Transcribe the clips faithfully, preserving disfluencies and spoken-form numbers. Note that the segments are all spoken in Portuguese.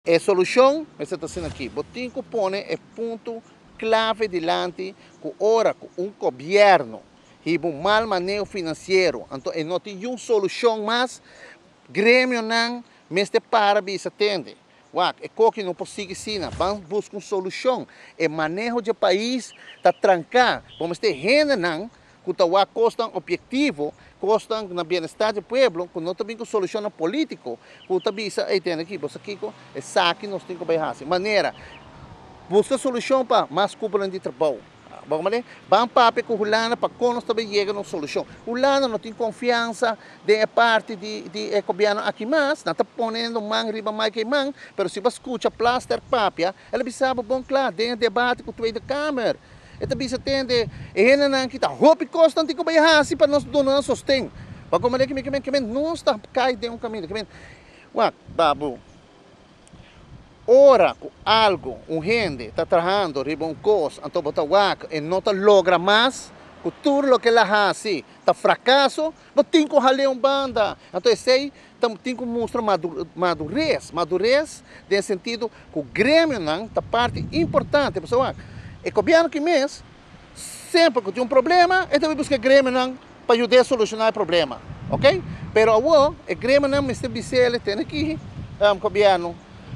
A solução, você está sendo aqui, Botinco põe é ponto clave delante com ora com um governo e um mal manejo financeiro, então não tem uma solução mais grêmio não, mas te para bisa atende. Uau, é que não pode seguir vamos buscar uma solução, é manejo do país está trancar, vamos ter renda não, que está custa objetivo, custa na bem-estar do povo, que não também com solução político, que está bisa, aí tem aqui, você aqui é saque nós temos que fazer, maneira, busca solução para mais cúpula de trabalho. Vamos ver? Vamos para com o Hulana para que nós também cheguemos a uma solução. O Hulana não tem confiança de parte de, de, de governo aqui mais, não está ponendo mão riba mais que mão, mas se você escuta plaster papia, ela precisa bom claro, tem debate com o da Câmara. E também se atende, e ele não está, roupa constante que vai assim para nós donar sustento. Para como é que me que não está cai de um caminho, que uau, babu. Ora, algo, um gente está trabalhando, riba um coisa, então bota wak, e não está logra mais, que tudo o que ela faz, está fracasso, mas tem que fazer uma banda. Então, sei, tem que mostrar madurez, madurez, no sentido que o Grêmio não está parte importante, pessoal. E o governo que mês, sempre que tem um problema, ele também busca o Grêmio não para ajudar a solucionar o problema, ok? Pero o Grêmio não me está dizendo, tem aqui, o governo.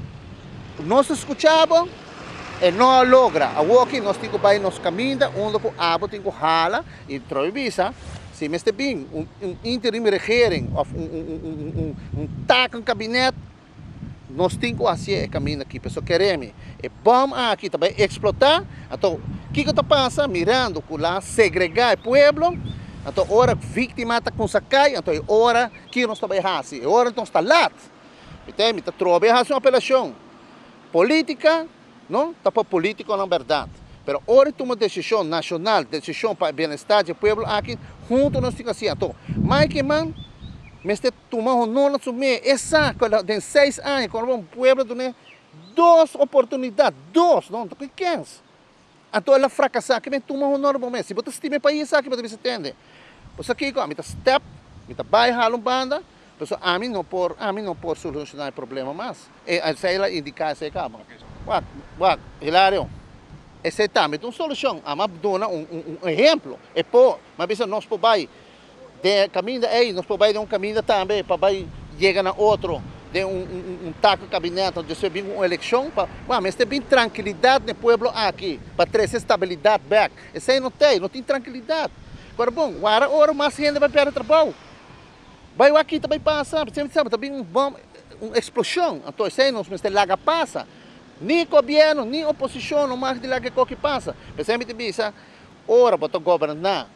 Nós escuchamos e não logra. Aqui nós temos que ir nos caminhos, onde o abo tem que jalar e trovisa. Se me está bem, um, um interim regering, ou um, um, um, um, um taco no gabinete, nós temos que fazer o caminho aqui. Pessoal, queremos. E vamos aqui também explotar. Então, o que está passando? Mirando que lá segregar o povo. Então, hora vítima está com sacai. Então, é hora que nós estamos fazendo. É hora que nós estamos lá. Então, nós estamos fazendo uma apelação. Política, não? Está para político na verdade. Mas hora toma decisão nacional, decisão para o bem-estar do povo, aqui junto nós temos assim. Então, mais que man, mas te tomamos não assumir essa, em seis anos, quando o povo tem duas oportunidades, duas, não, pequenas. Então, ela fracassar, que vem tomar normalmente. Se você estima para isso, aqui você entende. Você aqui, a minha step, a minha bairro, um banda. Pessoal, a mim não por, a mim não por solucionar o problema mais. E se ela indicar essa cama. Wak, wak, Hilário. Essa é também uma solução. A mim dona um, um, um exemplo. E pô, mas pensa nós por vai de caminho aí, nós por vai de um caminho também para vai chegar na outro, de um um, um taco gabinete onde se vem uma eleição para, mas tem bem tranquilidade no povo aqui, para trazer estabilidade back. Essa aí não tem, não tem tranquilidade. Agora bom, agora hora mais gente vai perder trabalho. Vai aqui também passa, sempre sabe, também um bom, uma explosão. Então, se nós mas lá passa, nem governo, nem oposição, não mais de lá que que passa. Mas sempre bisa, ora para governar,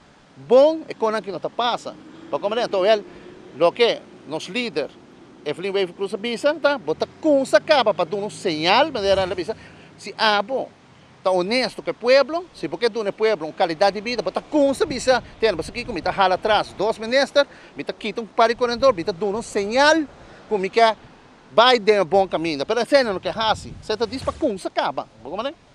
bom é quando aqui não está passa. Para como então ele, lo que nos líder, Evelyn Wave Cruz bisa, tá? Bota com essa capa para dar um sinal, mas era bisa, se ah bom. Está honesto com o povo, se porque do povo uma qualidade de vida, bota com essa bisa, tem, você aqui como está rala atrás, dois ministros, me está quitando um par de corredor, me está dando um sinal, como que vai de um bom caminho, mas você não quer assim, você está diz para com essa acaba, vamos ver?